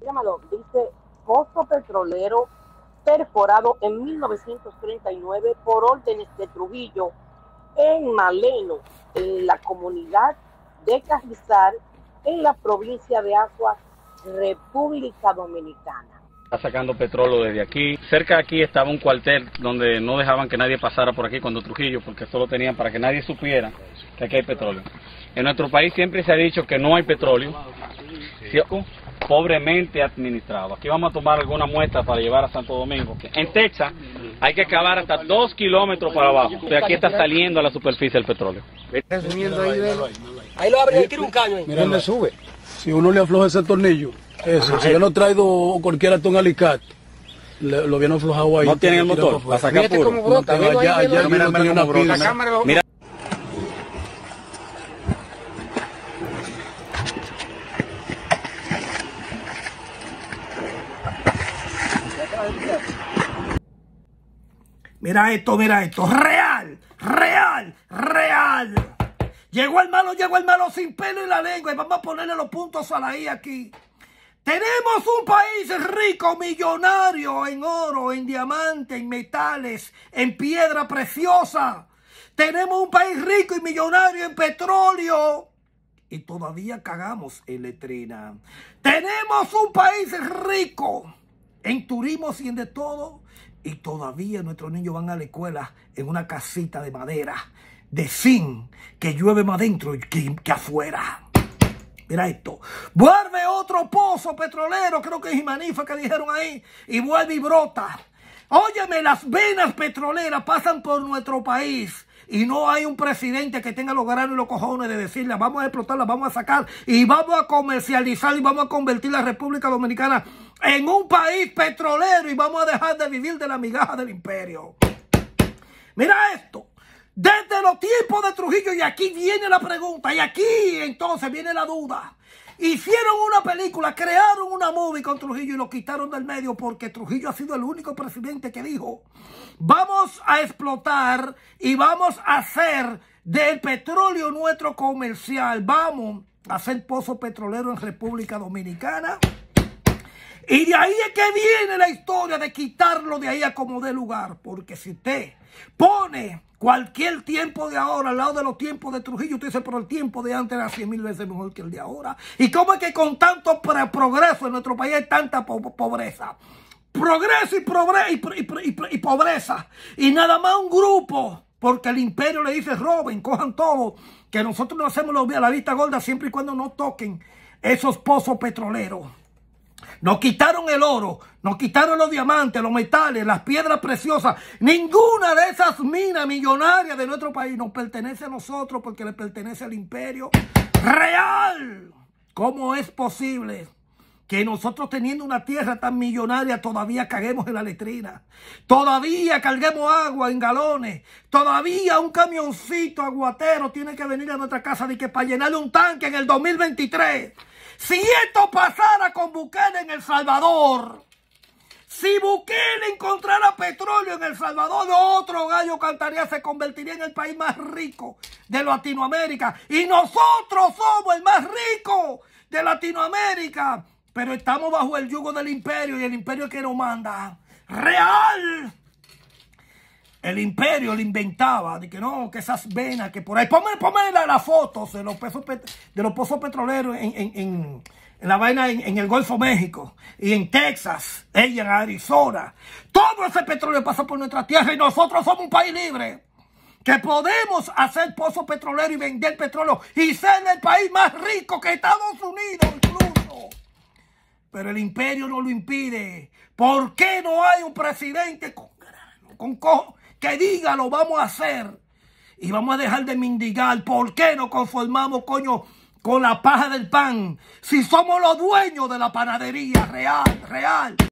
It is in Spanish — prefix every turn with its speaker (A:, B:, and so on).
A: Llámalo, dice pozo petrolero perforado en 1939 por órdenes de Trujillo en Maleno, en la comunidad de Cajizar, en la provincia de Aguas, República Dominicana.
B: Está sacando petróleo desde aquí. Cerca de aquí estaba un cuartel donde no dejaban que nadie pasara por aquí cuando Trujillo, porque solo tenían para que nadie supiera que aquí hay petróleo. En nuestro país siempre se ha dicho que no hay petróleo, pobremente administrado. Aquí vamos a tomar alguna muestra para llevar a Santo Domingo. En Texas hay que cavar hasta 2 kilómetros para abajo. Y aquí está saliendo a la superficie el petróleo.
C: Ahí lo abre y tira un caño ahí.
D: Mira dónde sube. Si uno le afloja ese tornillo, eso, si yo no traigo cualquiera un alicate, lo habían aflojado ahí.
B: No tiene el motor para sacar puro.
C: Cómo brota,
D: No, allá
B: mira,
D: no tenía una pila.
B: Mira.
C: Mira esto, real. Llegó el malo sin pelo en la lengua y vamos a ponerle los puntos a la I aquí. Tenemos un país rico, millonario en oro, en diamantes, en metales, en piedra preciosa. Tenemos un país rico y millonario en petróleo. Y todavía cagamos en letrina. Tenemos un país rico en turismo y en de todo. Y todavía nuestros niños van a la escuela en una casita de madera, de zinc, que llueve más adentro que afuera. Mira esto. Vuelve otro pozo petrolero, creo que es Imanifa que dijeron ahí, y vuelve y brota. Óyeme, las venas petroleras pasan por nuestro país. Y no hay un presidente que tenga los granos y los cojones de decirle, vamos a explotarla, vamos a sacar y vamos a comercializar y vamos a convertir la República Dominicana en un país petrolero y vamos a dejar de vivir de la migaja del imperio. Mira esto. Desde los tiempos de Trujillo, y aquí viene la pregunta, y aquí entonces viene la duda. Hicieron una película, crearon una movie con Trujillo y lo quitaron del medio porque Trujillo ha sido el único presidente que dijo, vamos a explotar y vamos a hacer del petróleo nuestro comercial, vamos a hacer pozo petrolero en República Dominicana. Y de ahí es que viene la historia de quitarlo de ahí a como dé lugar, porque si usted pone cualquier tiempo de ahora al lado de los tiempos de Trujillo, usted dice, pero el tiempo de antes era 100.000 veces mejor que el de ahora. ¿Y cómo es que con tanto progreso en nuestro país hay tanta pobreza? Progreso y pobreza. Y nada más un grupo, porque el imperio le dice, roben, cojan todo, que nosotros no hacemos la vista gorda siempre y cuando no toquen esos pozos petroleros. Nos quitaron el oro, nos quitaron los diamantes, los metales, las piedras preciosas. Ninguna de esas minas millonarias de nuestro país nos pertenece a nosotros porque le pertenece al imperio real. ¿Cómo es posible que nosotros teniendo una tierra tan millonaria todavía caguemos en la letrina? Todavía carguemos agua en galones. Todavía un camioncito aguatero tiene que venir a nuestra casa de que para llenarle un tanque en el 2023. Si esto pasara con Bukele en El Salvador, si Bukele encontrara petróleo en El Salvador, otro gallo cantaría, se convertiría en el país más rico de Latinoamérica. Y nosotros somos el más rico de Latinoamérica. Pero estamos bajo el yugo del imperio y el imperio es que nos manda. ¡Real! El imperio le inventaba de que no, que esas venas que por ahí. Ponme las fotos de los pozos petroleros en la vaina en el Golfo México y en Texas, ella en Arizona. Todo ese petróleo pasa por nuestra tierra y nosotros somos un país libre. Que podemos hacer pozos petroleros y vender petróleo y ser el país más rico que Estados Unidos incluso. Pero el imperio no lo impide. ¿Por qué no hay un presidente que diga lo vamos a hacer? Y vamos a dejar de mendigar. ¿Por qué no conformamos, coño, con la paja del pan? Si somos los dueños de la panadería real.